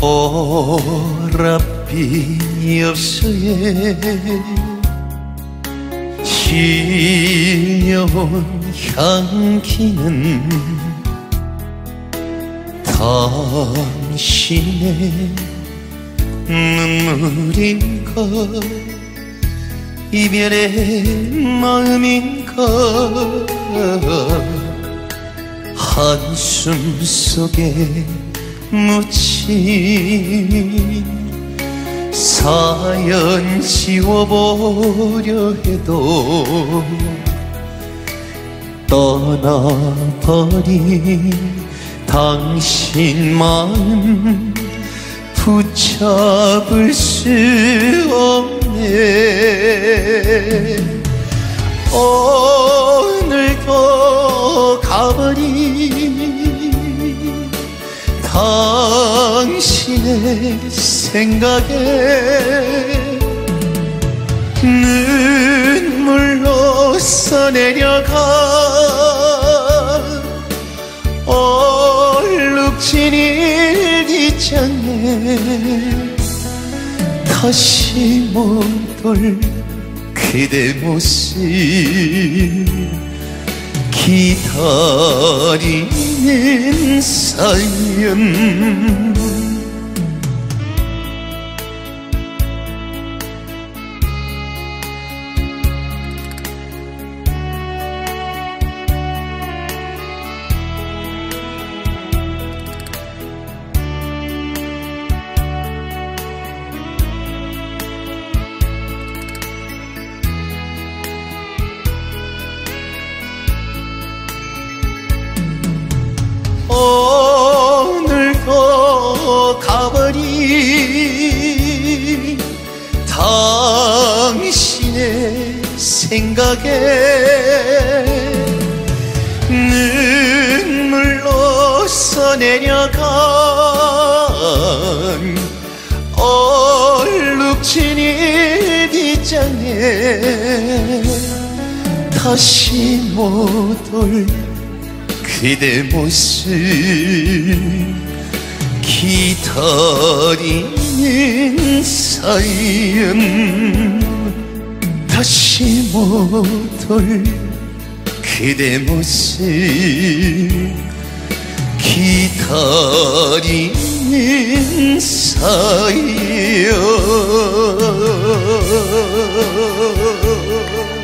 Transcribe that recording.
보랏빛 엽서에 실려온 향기는 당신의 눈물인가 이별의 마음인가 한숨 속에 묻힌 사연 지워보려 해도 떠나버린 당신 마음 붙잡을 수 없네. 오늘도 가버린 당신의 생각에 눈물로 써내려가 얼룩진 일기장에 다시 못 올 그대 모습 기다리는 사연 오늘도 가버린 당신의 생각에 눈물로 써내려간 얼룩진 일기장에 다시 못 올 그대 모습 기다리는 사연 다시 못 올 그대 모습 기다리는 사연